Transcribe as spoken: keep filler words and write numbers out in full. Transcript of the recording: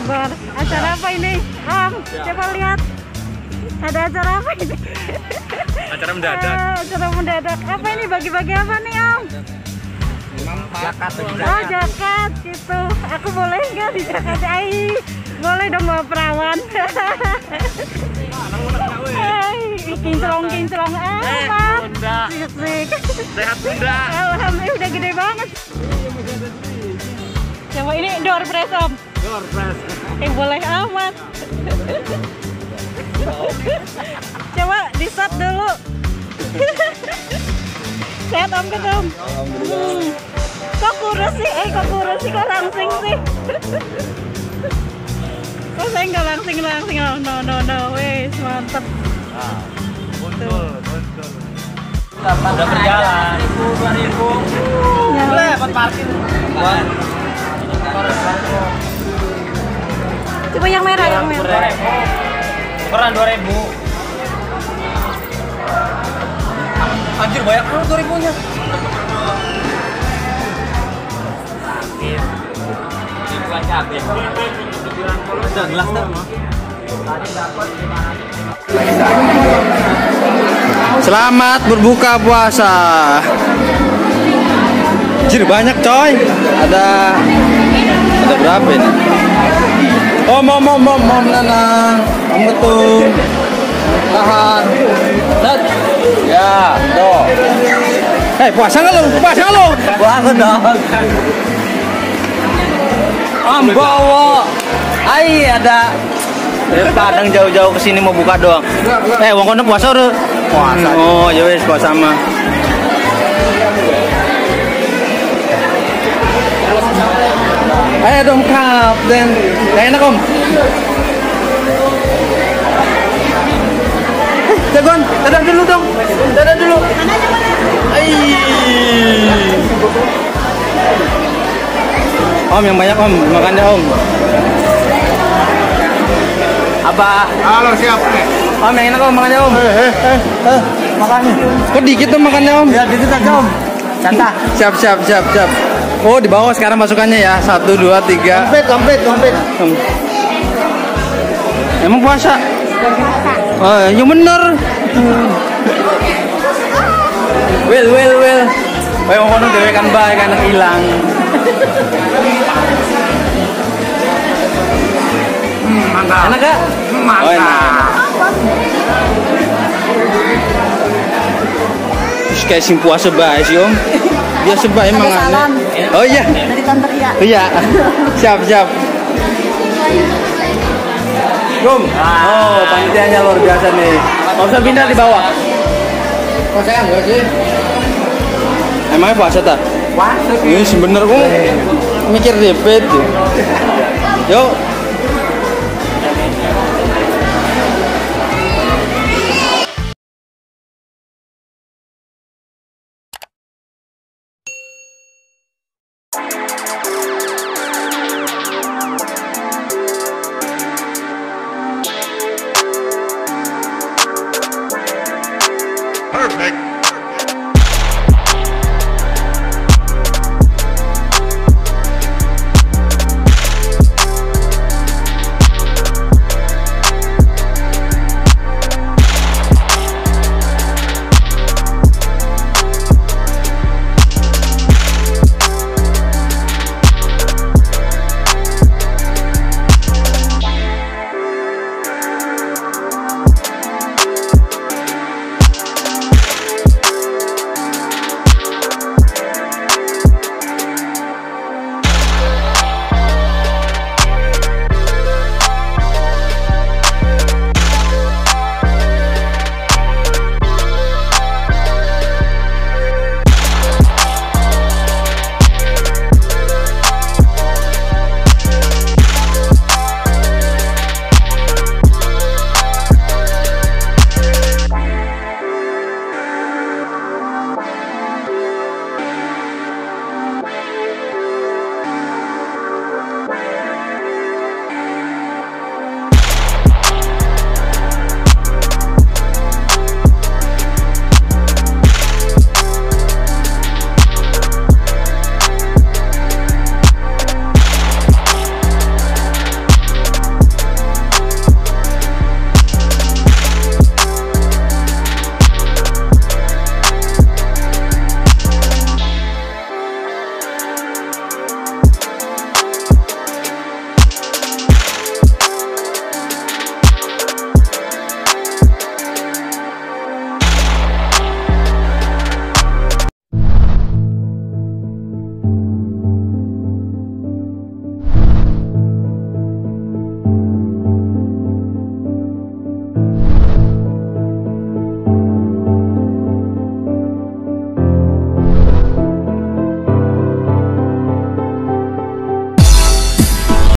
Akbar. Acara apa ini? Om, coba lihat. Ada acara apa ini? Acara mendadak. Uh, acara mendadak. Apa ini? Bagi-bagi apa nih, Om? Jakat. Oh, jakat gitu. Aku boleh nggak di jakat? Ai, boleh dong bawa perawan. Kinclong kinclong amat. Sik. Sehat Bunda. Alhamdulillah udah gede banget. Coba ini door press, Om. Door press. Eh boleh amat. Coba di shot dulu. Sehat Om kan Om? Hmm. Kok kurus sih? Eh kok kurus sih? Kok langsing sih? Kok saya nggak langsing-langsing? Oh, no no no, wes mantep. Nah, betul, betul. Udah berjalan. dua ribu. Boleh dapat parkir. Coba yang merah, yang merah. Peran dua ribu. Anjir banyak banget dua ribunya. Ribuan cabai. Udah gelas dah. Selamat berbuka puasa. Anjir banyak coy. Ada ada berapa ini? Om om om om om nanang. Om betul. Tahan. Set. Ya, tuh. Eh, puasa nggak lu? Puasa nggak lu? Puasa dong. Om bawa. Ai ada. Dari Padang jauh-jauh ke sini mau buka doang. Eh, wong kono puasa udah. Puasa. Oh, ya wes puasa mah. Ayo dong kap dan enak Om. Jagon, dadah dulu dong. Dadah dulu. Om yang banyak Om, makannya Om. Apa? Halo siap nih. Om yang enak Om, makannya Om. Eh, eh, eh, makannya. Kok dikit tuh makannya Om? Ya dikit aja Om. Santai. Siap, siap, siap, siap. Oh, di bawah sekarang masukannya ya. Satu, dua, tiga. Komplit, komplit, komplit. Hmm. Emang puasa? Oh, yang bener. Hmm. Well, well, well. Kayak ngono dhewe kan bae kan hilang. Hmm, mantap. Enak gak? Mantap. Oh, enak. Terus kayak sing puasa bae sih Om. Biasa bae mangan. Oh iya. Dari Tante Ria. Iya. Siap, siap. Rum. Oh, panitianya luar biasa nih. Mau usah pindah di bawah. Puasa enggak sih? Emangnya puasa tak? Puasa. Ini sebener kok mikir debet. Yuk.